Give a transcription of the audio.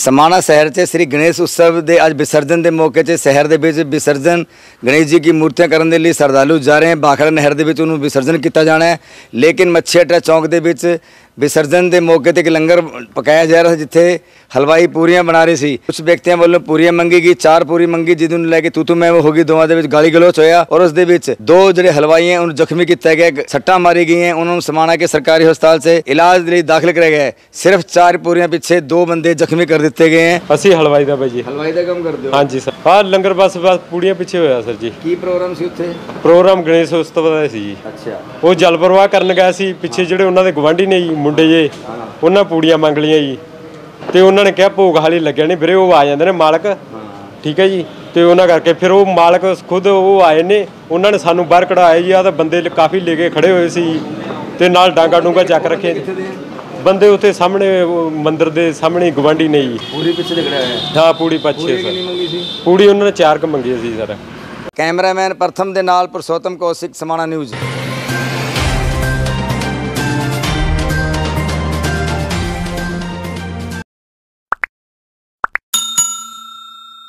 समाणा शहर से श्री गणेश उत्सव के अज विसर्जन के मौके से शहर के विसर्जन गणेश जी की मूर्तियां करने के लिए श्रद्धालु जा रहे हैं। भाखड़ा नहर के विसर्जन किया जाना है, लेकिन मच्छी अड्डा चौक के विसर्जन के मौके पर एक लंगर पकाया जा रहा जिथे हलवाई पूरियां बना रहे थे। कुछ व्यक्तियों वालों पूरियां मंगी गई, 4 पूरी मंगी, जिन्होंने लैके तू मैं हो गई, दोवां दे गाली गलोच होया और उस दो जो हलवाई हैं उन्हें जख्मी किया गया, सट्टा मारी गई हैं, उन्होंने समाणा के सरकारी हस्पताल से इलाज लिए दाखिल कराया गया है। सिर्फ 4 पूरियां पीछे 2 बंदे जख्मी कर दिए गए हैं। ਅਸੀਂ ਹਲਵਾਈ ਦਾ ਬਾਈ ਜੀ। हलवाई का काम करते हो? ਹਾਂਜੀ ਸਰ। ਆਹ ਲੰਗਰ ਬਸ ਪੂੜੀਆਂ ਪਿੱਛੇ ਹੋਇਆ ਸਰ ਜੀ। ਕੀ ਪ੍ਰੋਗਰਾਮ ਸੀ ਉੱਥੇ? ਪ੍ਰੋਗਰਾਮ ਗਣੇਸ਼ ਉਤਸਵ ਦਾ ਸੀ ਜੀ। ਅੱਛਾ। ਉਹ ਜਲ ਪ੍ਰਵਾਹ ਕਰਨ ਗਏ ਸੀ, ਪਿੱਛੇ ਜਿਹੜੇ ਉਹਨਾਂ ਦੇ ਗਵਾਂਢੀ ਨੇ ਜੀ ਮੁੰਡੇ ਜੇ, ਉਹਨਾਂ ਪੂੜੀਆਂ ਮੰਗ ਲੀਆਂ ਜੀ ਤੇ ਉਹਨਾਂ ਨੇ ਕਿਹਾ ਭੋਗ ਹਾਲੀ ਲੱਗਿਆ ਨਹੀਂ ਵੀਰੇ, ਉਹ ਆ ਜਾਂਦੇ ਨੇ ਮਾਲਕ, ਠੀਕ ਹੈ ਜੀ। ਤੇ ਉਹਨਾਂ ਕਰਕੇ ਫਿਰ ਉਹ ਮਾਲਕ ਖੁਦ ਉਹ ਆਏ ਨੇ, ਉਹਨਾਂ ਨੇ ਸਾਨੂੰ ਬਾਹਰ ਕਢਾਇਆ ਜੀ। ਆ ਤਾਂ ਬੰਦੇ ਕਾਫੀ ਲੈ ਕੇ ਖੜੇ ਹੋਏ ਸੀ ਤੇ ਨਾਲ ਡਾਂਗਾ ਡੂੰਗਾ ਚੱਕ ਰੱਖੇ ਬੰਦੇ ਉੱਥੇ ਸਾਹਮਣੇ ਮੰਦਿਰ ਦੇ ਸਾਹਮਣੇ ਗਵਾਂਢੀ ਨੇ ਜੀ। ਪੂਰੀ ਪਿੱਛੇ ਝਗੜਿਆ ਹੋਇਆ? ਹਾਂ ਪੂੜੀ ਪਿੱਛੇ ਸਰ। ਕਿੰਨੀ ਮੰਗੀ ਸੀ? ਪੂੜੀ ਉਹਨਾਂ ਨੇ 4 ਕ ਮੰਗੀ ਸੀ ਸਰ। ਕੈਮਰਾਮੈਨ ਪ੍ਰਥਮ ਦੇ ਨਾਲ ਪੁਰਸ਼ੋਤਮ ਕੌਸ਼ਿਕ, समाणा न्यूज़।